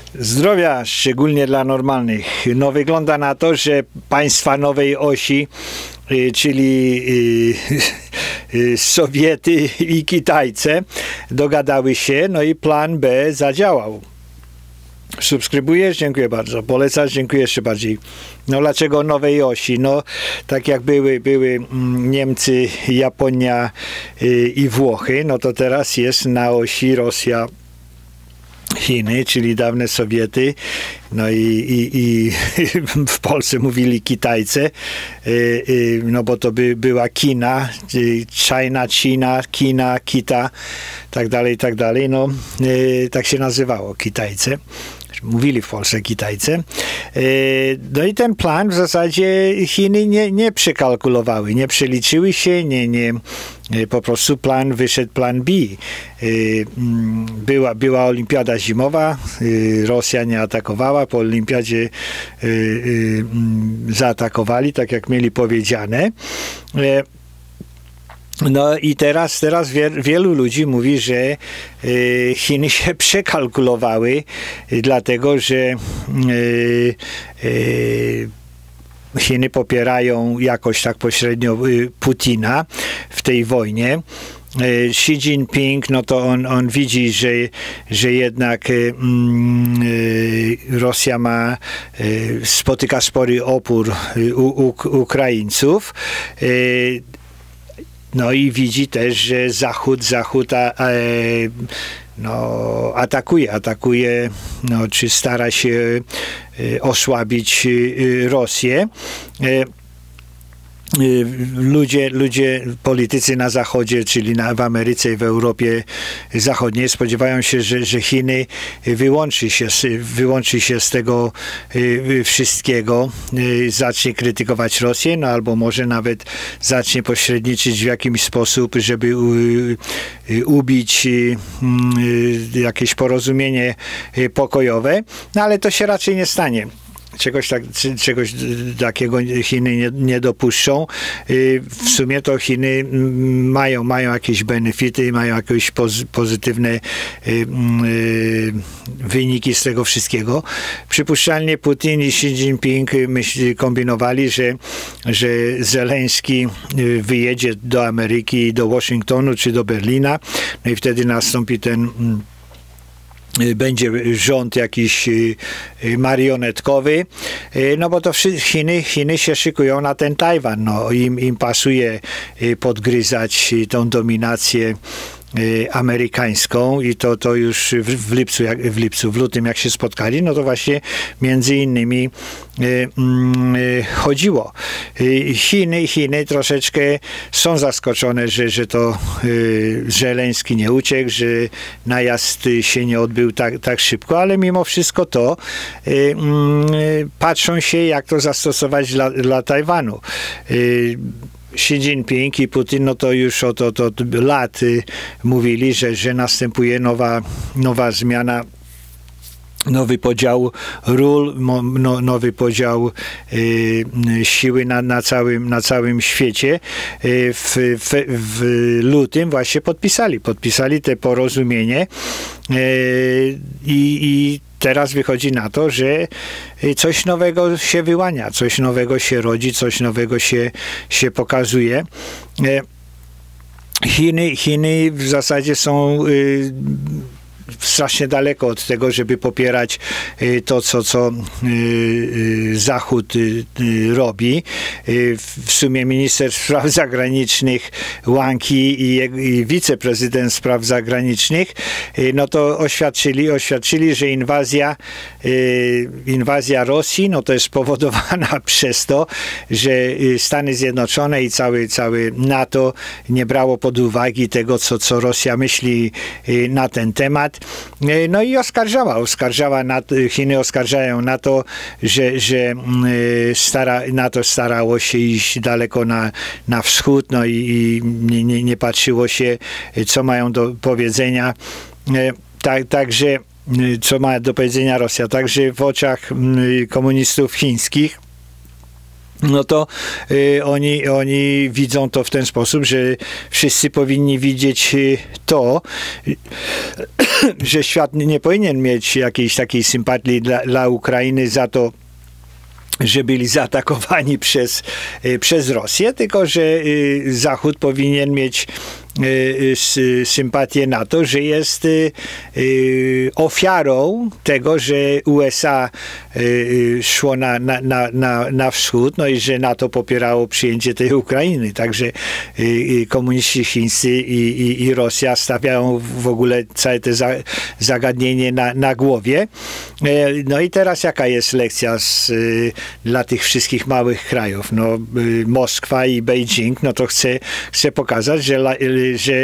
Zdrowia, szczególnie dla normalnych. No wygląda na to, że państwa nowej osi, czyli Sowiety i Kitajce, dogadały się, no i plan B zadziałał. Subskrybujesz? Dziękuję bardzo. Polecasz? Dziękuję jeszcze bardziej. No dlaczego nowej osi? No tak jak były Niemcy, Japonia i Włochy, no to teraz jest na osi Rosja, Chiny, czyli dawne Sowiety, no i w Polsce mówili Kitajce, no bo to była Kina, China, Kina, Kita, tak dalej, no tak się nazywało, Kitajce. Mówili w Polsce Kitajce. No i ten plan w zasadzie Chiny nie przekalkulowały, nie przeliczyły się, po prostu wyszedł plan B. Była olimpiada zimowa, Rosja nie atakowała, po olimpiadzie zaatakowali, tak jak mieli powiedziane. No i teraz wielu ludzi mówi, że Chiny się przekalkulowały, dlatego że Chiny popierają jakoś tak pośrednio Putina w tej wojnie. Xi Jinping, no to on widzi, że jednak Rosja spotyka spory opór Ukraińców. No i widzi też, że Zachód atakuje, no, czy stara się osłabić Rosję. Ludzie, politycy na Zachodzie, czyli w Ameryce i w Europie Zachodniej spodziewają się, że Chiny wyłączy się z tego wszystkiego, zacznie krytykować Rosję, no albo może nawet zacznie pośredniczyć w jakiś sposób, żeby ubić jakieś porozumienie pokojowe, no ale to się raczej nie stanie. Czegoś takiego Chiny nie dopuszczą. W sumie to Chiny mają jakieś benefity, mają jakieś pozytywne wyniki z tego wszystkiego. Przypuszczalnie Putin i Xi Jinping kombinowali, że Zełenski wyjedzie do Ameryki, do Waszyngtonu czy do Berlina, no i wtedy nastąpi będzie rząd jakiś marionetkowy, no bo to Chiny się szykują na ten Tajwan, no im pasuje podgryzać tą dominację amerykańską i to już w lutym jak się spotkali, no to właśnie między innymi chodziło. Chiny troszeczkę są zaskoczone, że to Zełenski nie uciekł, że najazd się nie odbył tak szybko, ale mimo wszystko to patrzą się, jak to zastosować dla Tajwanu. Xi Jinping i Putin, no to już od lat mówili, że następuje nowa zmiana, nowy podział ról, nowy podział siły na całym świecie. W lutym właśnie podpisali te porozumienie i teraz wychodzi na to, że coś nowego się wyłania, coś nowego się rodzi, coś nowego się pokazuje. Chiny w zasadzie są strasznie daleko od tego, żeby popierać to, co Zachód robi. W sumie minister spraw zagranicznych Wang Yi i wiceprezydent spraw zagranicznych, no to oświadczyli, że inwazja Rosji, no to jest spowodowana przez to, że Stany Zjednoczone i całe NATO nie brało pod uwagę tego, co Rosja myśli na ten temat. No i Chiny oskarżają na to, że NATO starało się iść daleko na wschód, no i nie patrzyło się, co mają do powiedzenia. Także co ma do powiedzenia Rosja. Także w oczach komunistów chińskich no to oni widzą to w ten sposób, że wszyscy powinni widzieć to, że świat nie powinien mieć jakiejś takiej sympatii dla Ukrainy za to, że byli zaatakowani przez Rosję, tylko że Zachód powinien mieć sympatię na to, że jest ofiarą tego, że USA szło na wschód, no i że NATO popierało przyjęcie tej Ukrainy. Także komuniści chińscy i Rosja stawiają w ogóle całe to zagadnienie na głowie. No i teraz jaka jest lekcja dla tych wszystkich małych krajów? No, Moskwa i Beijing, no to chce pokazać, że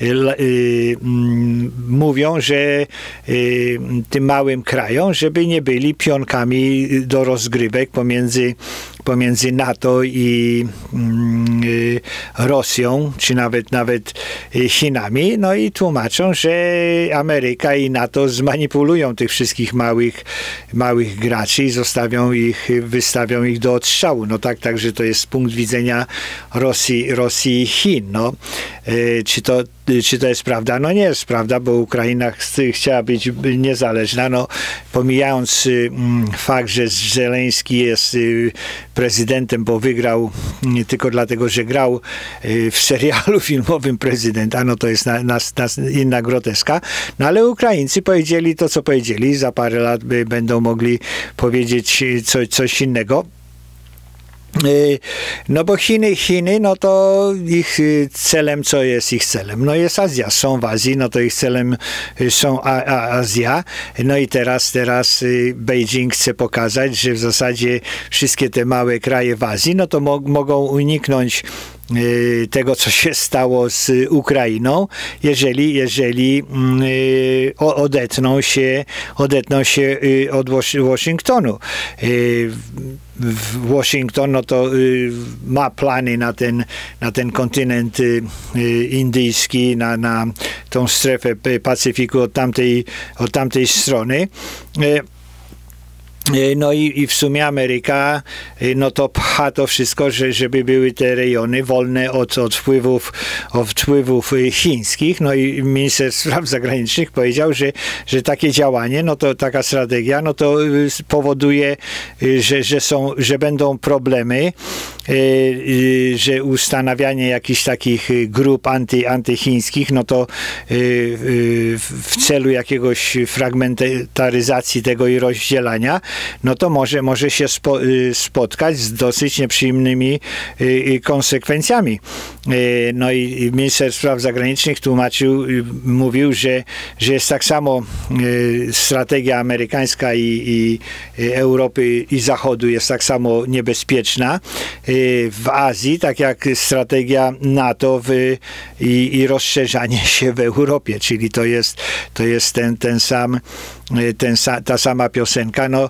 mówią, że tym małym krajom, żeby nie byli pionkami do rozgrywek pomiędzy NATO i Rosją, czy nawet Chinami, no i tłumaczą, że Ameryka i NATO zmanipulują tych wszystkich małych graczy i wystawią ich do odstrzału. No także to jest punkt widzenia Rosji i Chin. No. Czy to jest prawda? No nie jest prawda, bo Ukraina chciała być niezależna. No, pomijając fakt, że Żeleński jest prezydentem, bo wygrał tylko dlatego, że grał w serialu filmowym Prezydenta, no to jest inna groteska. No ale Ukraińcy powiedzieli to, co powiedzieli. Za parę lat będą mogli powiedzieć coś innego. No bo Chiny, no to ich celem, co jest ich celem? No jest Azja, są w Azji, no to ich celem są Azja. No i teraz Beijing chce pokazać, że w zasadzie wszystkie te małe kraje w Azji, no to mogą uniknąć tego, co się stało z Ukrainą, jeżeli odetną się od Waszyngtonu. Waszyngton no to ma plany na ten kontynent indyjski, na tą strefę Pacyfiku od tamtej strony. No i w sumie Ameryka no to pcha to wszystko, żeby były te rejony wolne od wpływów chińskich. No i minister spraw zagranicznych powiedział, że takie działanie, no to taka strategia, no to powoduje, że będą problemy, że ustanawianie jakichś takich grup antychińskich, no to w celu jakiegoś fragmentaryzacji tego i rozdzielania, no to może się spotkać z dosyć nieprzyjemnymi konsekwencjami. No i minister spraw zagranicznych mówił, że jest tak samo strategia amerykańska i Europy i Zachodu jest tak samo niebezpieczna w Azji, tak jak strategia NATO i rozszerzanie się w Europie, czyli to jest ta sama piosenka. No,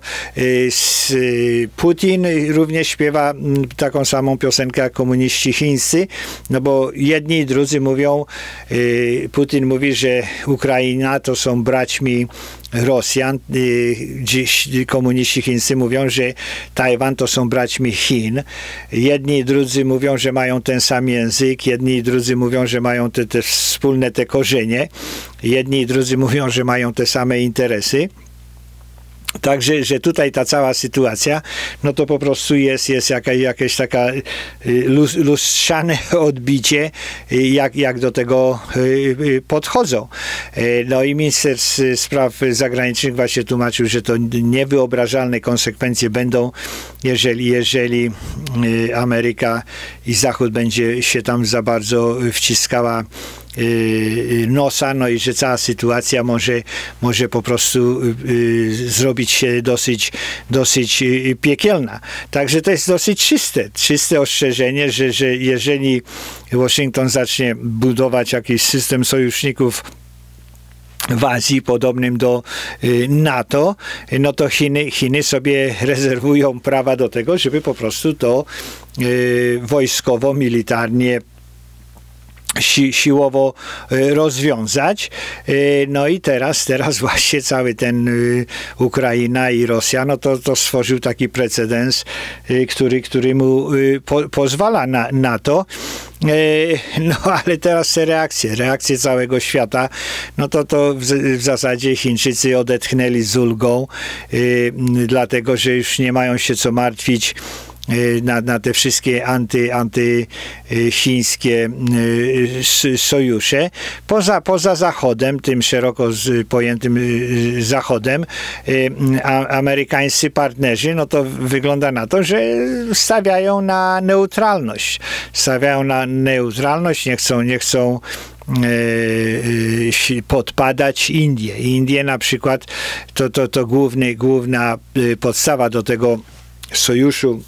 Putin również śpiewa taką samą piosenkę jak komuniści chińscy, no bo jedni i drudzy mówią, Putin mówi, że Ukraina to są braćmi Rosjan, dziś komuniści chińscy mówią, że Tajwan to są braćmi Chin. Jedni i drudzy mówią, że mają ten sam język, jedni i drudzy mówią, że mają te wspólne korzenie, jedni i drudzy mówią, że mają te same interesy. Także, że tutaj ta cała sytuacja, no to po prostu jest jakaś taka lustrzane odbicie, jak do tego podchodzą. No i minister spraw zagranicznych właśnie tłumaczył, że to niewyobrażalne konsekwencje będą, jeżeli Ameryka i Zachód będzie się tam za bardzo wciskała nosa, no i że cała sytuacja może po prostu zrobić się dosyć piekielna. Także to jest dosyć czyste ostrzeżenie, że jeżeli Waszyngton zacznie budować jakiś system sojuszników w Azji podobnym do NATO, no to Chiny sobie rezerwują prawa do tego, żeby po prostu to wojskowo, militarnie siłowo rozwiązać. No i teraz właśnie cały ten Ukraina i Rosja, no to stworzył taki precedens, który mu pozwala na to. No ale teraz te reakcje całego świata, no to w zasadzie Chińczycy odetchnęli z ulgą, dlatego że już nie mają się co martwić na te wszystkie antychińskie sojusze. Poza Zachodem, tym szeroko pojętym Zachodem, amerykańscy partnerzy, no to wygląda na to, że stawiają na neutralność. Nie chcą podpadać Indie na przykład, to główna podstawa do tego sojuszu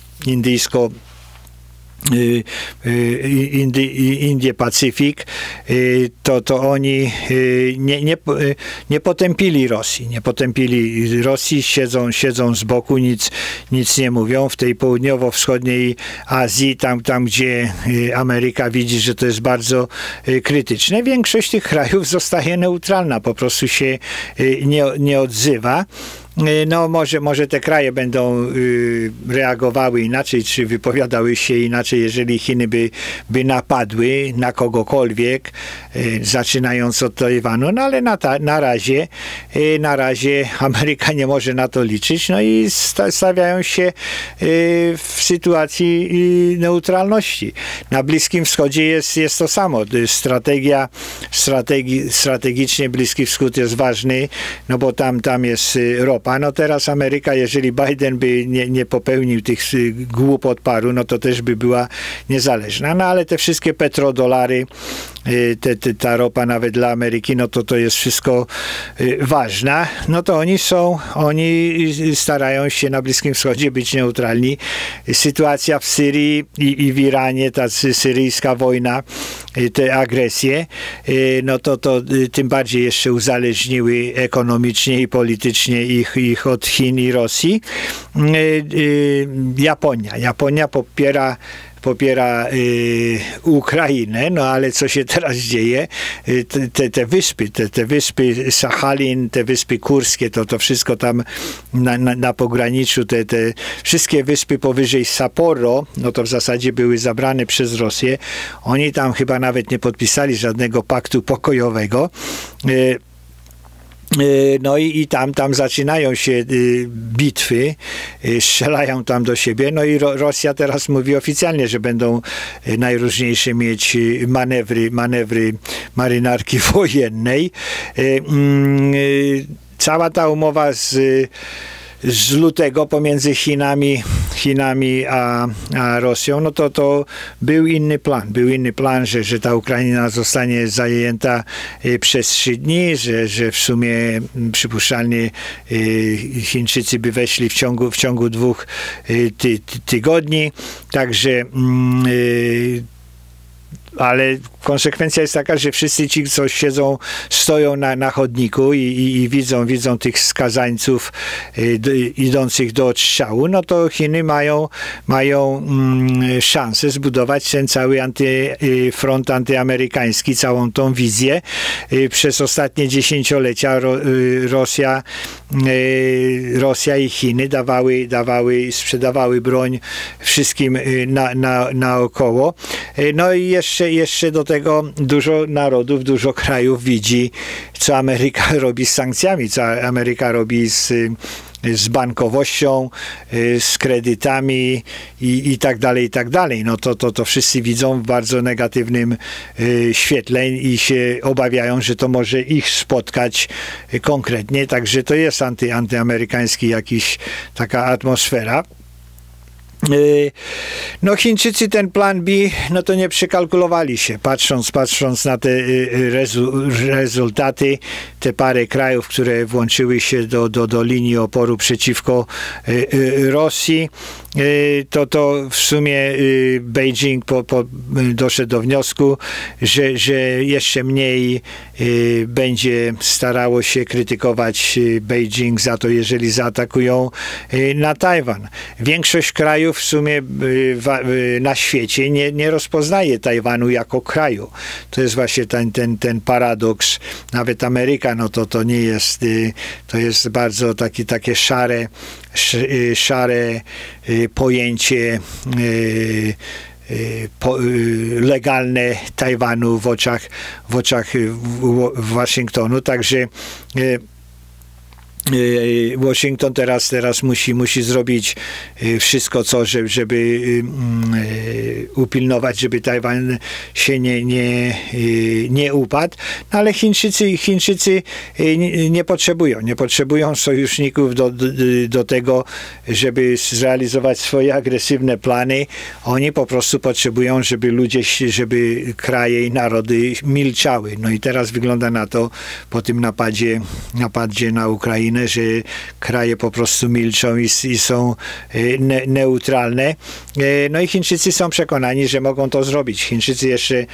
Indie-Pacyfik, to oni nie potępili Rosji, siedzą z boku, nic nie mówią. W tej południowo-wschodniej Azji, tam gdzie Ameryka widzi, że to jest bardzo krytyczne, większość tych krajów zostaje neutralna, po prostu się nie odzywa. No może te kraje będą reagowały inaczej, czy wypowiadały się inaczej, jeżeli Chiny by napadły na kogokolwiek, zaczynając od Tajwanu, no ale na razie Ameryka nie może na to liczyć, no i stawiają się w sytuacji neutralności. Na Bliskim Wschodzie jest to samo. Strategicznie Bliski Wschód jest ważny, no bo tam jest ropa. No teraz Ameryka, jeżeli Biden by nie popełnił tych głupot paru, no to też by była niezależna. No ale te wszystkie petrodolary, ta ropa nawet dla Ameryki, no to jest wszystko ważna. No to oni starają się na Bliskim Wschodzie być neutralni. Sytuacja w Syrii i w Iranie, ta syryjska wojna, te agresje, no to tym bardziej jeszcze uzależniły ekonomicznie i politycznie ich od Chin i Rosji. Japonia popiera Ukrainę, no ale co się teraz dzieje? Te wyspy Sachalin, te wyspy kurskie, to wszystko tam na pograniczu, te wszystkie wyspy powyżej Sapporo, no to w zasadzie były zabrane przez Rosję. Oni tam chyba nawet nie podpisali żadnego paktu pokojowego. No i tam zaczynają się bitwy, strzelają tam do siebie, no i Rosja teraz mówi oficjalnie, że będą najróżniejsze mieć manewry marynarki wojennej. Cała ta umowa z lutego pomiędzy Chinami a Rosją, no to był inny plan, że ta Ukraina zostanie zajęta przez 3 dni, że w sumie przypuszczalnie Chińczycy by weszli w ciągu 2 tygodni, także ale konsekwencja jest taka, że wszyscy ci, co stoją na chodniku i widzą tych skazańców idących do odstrzału, no to Chiny mają szansę zbudować ten cały front antyamerykański, całą tą wizję. Przez ostatnie dziesięciolecia Rosja i Chiny sprzedawały broń wszystkim naokoło. No i jeszcze do tego dużo narodów, dużo krajów widzi, co Ameryka robi z sankcjami, co Ameryka robi z bankowością, z kredytami i tak dalej. No to wszyscy widzą w bardzo negatywnym świetle i się obawiają, że to może ich spotkać konkretnie. Także to jest antyamerykański jakiś taka atmosfera. No Chińczycy ten plan B, no to nie przekalkulowali się, patrząc na te rezultaty, te parę krajów, które włączyły się do linii oporu przeciwko Rosji, to w sumie Beijing doszedł do wniosku, że jeszcze mniej będzie starało się krytykować Beijing za to, jeżeli zaatakują na Tajwan. Większość krajów w sumie na świecie nie rozpoznaje Tajwanu jako kraju. To jest właśnie ten paradoks. Nawet Ameryka, no to nie jest, to jest bardzo takie szare pojęcie legalne Tajwanu w oczach Waszyngtonu. Także Washington teraz musi zrobić wszystko, żeby upilnować, żeby Tajwan się nie upadł, no ale Chińczycy nie potrzebują sojuszników do tego, żeby zrealizować swoje agresywne plany. Oni po prostu potrzebują, żeby kraje i narody milczały. No i teraz wygląda na to po tym napadzie na Ukrainę, że kraje po prostu milczą i są neutralne. No i Chińczycy są przekonani, że mogą to zrobić. Chińczycy jeszcze,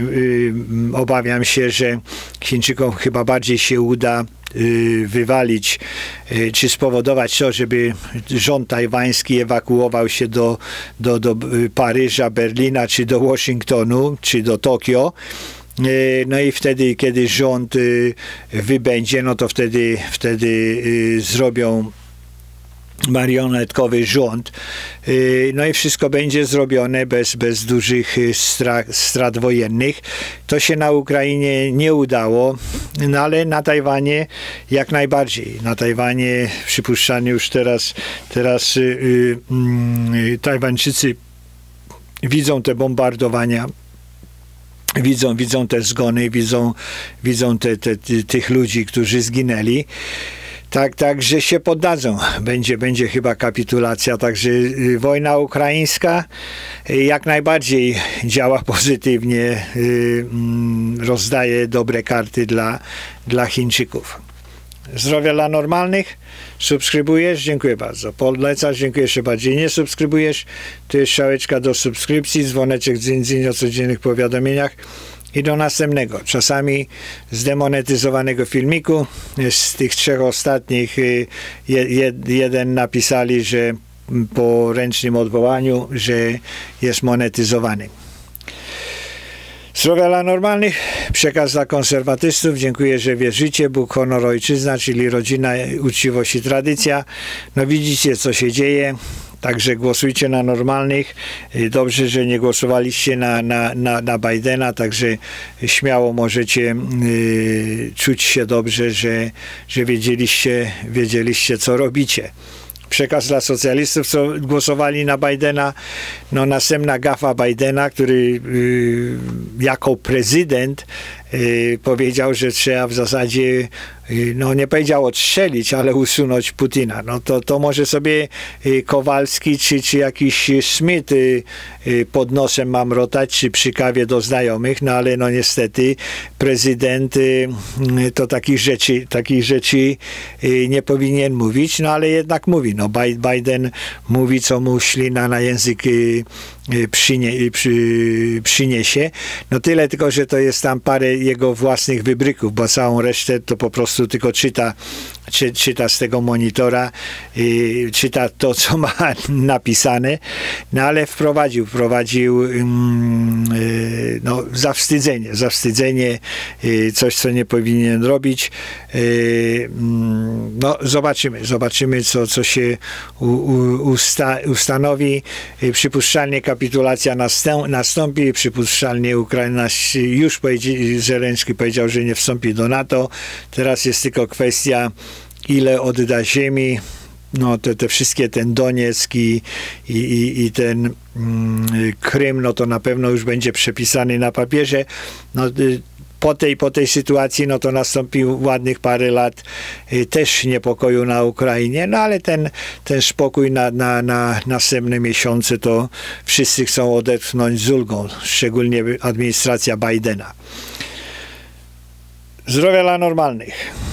obawiam się, że Chińczykom chyba bardziej się uda wywalić, czy spowodować to, żeby rząd tajwański ewakuował się do Paryża, Berlina, czy do Waszyngtonu, czy do Tokio. No i wtedy, kiedy rząd wybędzie, no to wtedy zrobią marionetkowy rząd. No i wszystko będzie zrobione bez dużych strat wojennych. To się na Ukrainie nie udało, no ale na Tajwanie jak najbardziej. Na Tajwanie przypuszczalnie już teraz Tajwańczycy widzą te bombardowania, widzą te zgony, widzą tych ludzi, którzy zginęli. Także się poddadzą. Będzie chyba kapitulacja. Także wojna ukraińska jak najbardziej działa pozytywnie, rozdaje dobre karty dla Chińczyków. Zdrowia dla normalnych. Subskrybujesz? Dziękuję bardzo. Polecasz? Dziękuję jeszcze bardziej. Nie subskrybujesz? To jest strzałeczka do subskrypcji, dzwoneczek dzyn o codziennych powiadomieniach i do następnego. Czasami zdemonetyzowanego filmiku. Z tych 3 ostatnich jeden napisali, że po ręcznym odwołaniu, że jest monetyzowany. Zdrowia dla normalnych, przekaz dla konserwatystów. Dziękuję, że wierzycie. Bóg, honor, ojczyzna, czyli rodzina, uczciwość i tradycja. No widzicie, co się dzieje. Także głosujcie na normalnych. Dobrze, że nie głosowaliście na Bidena, także śmiało możecie czuć się dobrze, że wiedzieliście, co robicie. Przekaz dla socjalistów, co głosowali na Bidena. No następna gafa Bidena, który jako prezydent powiedział, że trzeba w zasadzie, no nie powiedział odstrzelić, ale usunąć Putina. No to może sobie Kowalski czy jakiś Smith pod nosem mamrotać, czy przy kawie do znajomych, no ale no niestety prezydent to takich rzeczy nie powinien mówić, no ale jednak mówi. No Biden mówi, co mu ślina na język przyniesie. No tyle tylko, że to jest tam parę jego własnych wybryków, bo całą resztę to po prostu tylko czyta z tego monitora, czyta to, co ma napisane, no ale wprowadził no, zawstydzenie, coś, co nie powinien robić. No zobaczymy, co się ustanowi. Przypuszczalnie kapitulacja nastąpi, przypuszczalnie Ukraina już Zełenski powiedział, że nie wstąpi do NATO. Teraz jest tylko kwestia, ile odda ziemi. No te wszystkie, ten Donieck i ten Krym, no to na pewno już będzie przepisany na papierze. No, po tej sytuacji, no to nastąpi ładnych parę lat też niepokoju na Ukrainie, no ale ten spokój na następne miesiące to wszyscy chcą odetchnąć z ulgą, szczególnie administracja Bidena. Zdrowia dla normalnych.